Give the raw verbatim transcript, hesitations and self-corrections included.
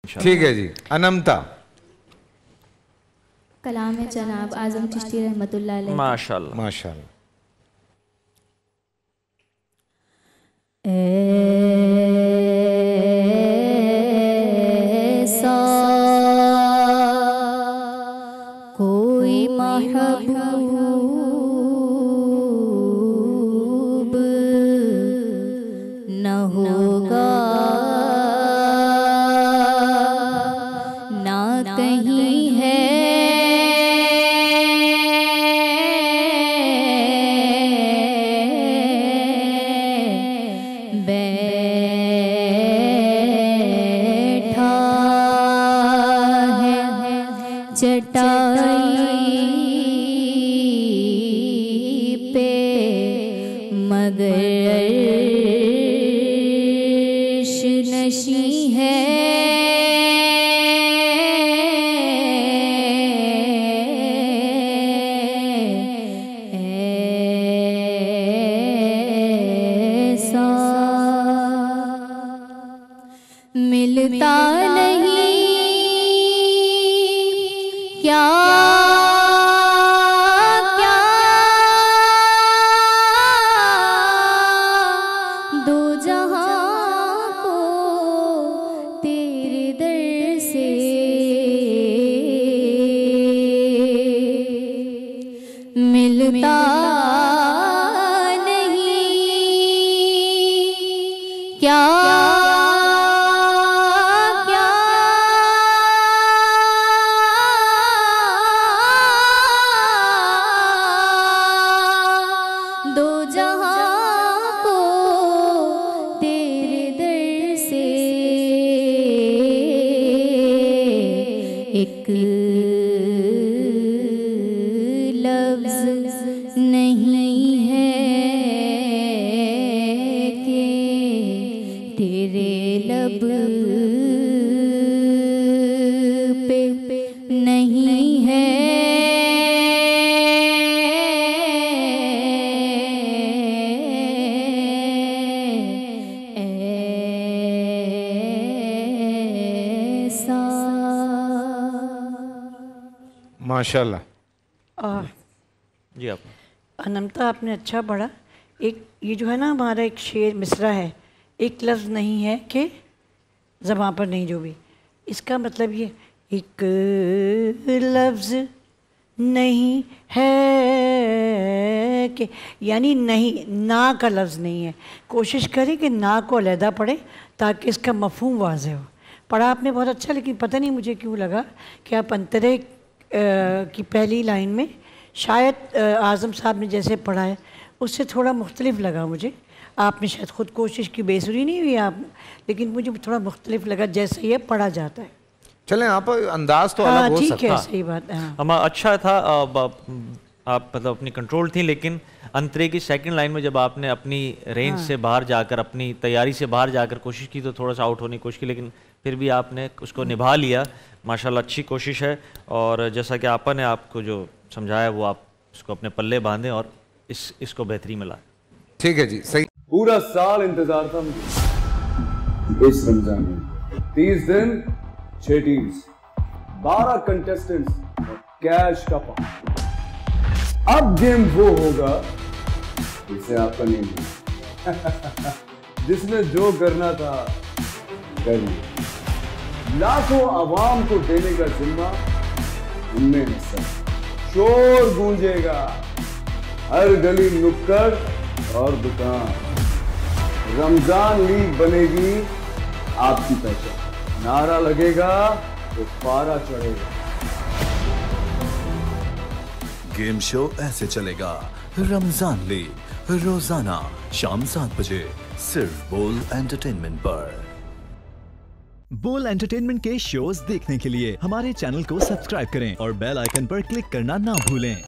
ठीक है जी। अनमता। कलाम है जनाब आजम चिश्ती रहमतुल्लाह अलैह। माशाल्लाह माशाल्लाह। ऐसा कोई महबूब न होगा ना कहीं है चटाई पे मगर नशी है ऐसा मिलता नहीं क्या क्या दो जहां को तेरे दर से मिलता नहीं क्या एक लफ्ज़ नहीं है कि तेरे लब पे नहीं है माशाल्लाह। जी आप अनमता आपने अच्छा पढ़ा। एक ये जो है ना हमारा एक शेर मिसरा है, एक लफ्ज़ नहीं है कि ज़बान पर नहीं जो भी, इसका मतलब ये एक लफ्ज़ नहीं है कि यानी नहीं, ना का लफ्ज़ नहीं है। कोशिश करें कि ना को अलहदा पढ़े ताकि इसका मफ़हूम वाज़ेह हो। पढ़ा आपने बहुत अच्छा, लेकिन पता नहीं मुझे क्यों लगा कि आप अंतरे की पहली लाइन में शायद आज़म साहब ने जैसे पढ़ा है उससे थोड़ा मुख्तलिफ लगा मुझे। आपने शायद ख़ुद कोशिश की, बेसुरी नहीं हुई आप, लेकिन मुझे थोड़ा मुख्तलिफ लगा जैसे ये पढ़ा जाता है। चलें आप अंदाज तो हाँ, अलग हो ठीक सकता है, सही बात है। हाँ। हम अच्छा था, आप, आप मतलब अपनी कंट्रोल थी, लेकिन अंतरे की सेकंड लाइन में जब आपने अपनी रेंज हाँ। से बाहर जाकर, अपनी तैयारी से बाहर जाकर कोशिश की तो थोड़ा सा आउट होने की कोशिश की, लेकिन फिर भी आपने उसको निभा लिया। माशाल्लाह अच्छी कोशिश है। और जैसा कि आपा ने आपको जो समझाया वो आप इसको अपने पल्ले बांधें और इस इसको बेहतरी में लाएं। ठीक है जी, सही। पूरा साल इंतजार था मुझे इस रमजान में। तीस दिन, छह टीम्स, बारह कंटेस्टेंट्स, कैश का पाउंड। अब गेम वो होगा जिसे आपका नहीं है जिसने जो करना था कर लिया। लाखों आवाम को देने का जिम्मा उनमें हिस्सा। शोर गूंजेगा हर गली, नुक्कड़ और दुकान। रमजान लीग बनेगी आपकी पहचान। नारा लगेगा तो पारा चढ़ेगा। गेम शो ऐसे चलेगा। रमजान लीग रोजाना शाम सात बजे सिर्फ बोल एंटरटेनमेंट पर। बोल एंटरटेनमेंट के शोज देखने के लिए हमारे चैनल को सब्सक्राइब करें और बेल आइकन पर क्लिक करना ना भूलें।